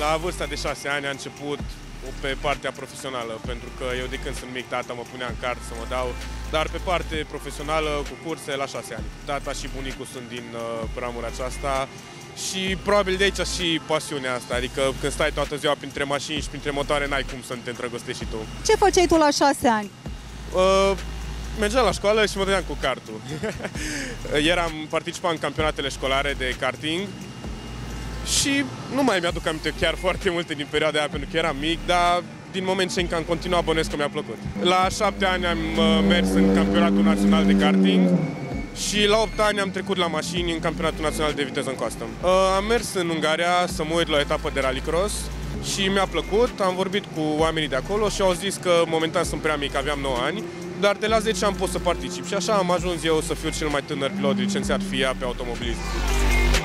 La vârsta de 6 ani a început pe partea profesională, pentru că eu de când sunt mic, tata mă punea în kart să mă dau, dar pe parte profesională, cu curse, la 6 ani. Tata și bunicul sunt din ramura aceasta și probabil de aici și pasiunea asta, adică când stai toată ziua printre mașini și printre motoare, n-ai cum să nu te îndrăgostești și tu. Ce făceai tu la 6 ani? Mergeam la școală și mă dădeam cu kartul. Participam în campionatele școlare de karting și nu mai mi-aduc aminte chiar foarte multe din perioada aia pentru că eram mic, dar din moment ce încă am continuat, bănuiesc că mi-a plăcut. La 7 ani am mers în campionatul național de karting și la 8 ani am trecut la mașini în campionatul național de viteză în custom. Am mers în Ungaria să mă uit la o etapă de rallycross și mi-a plăcut, am vorbit cu oamenii de acolo și au zis că momentan sunt prea mic, aveam 9 ani, dar de la 10 ani pot să particip și așa am ajuns eu să fiu cel mai tânăr pilot licențiat FIA pe automobilism.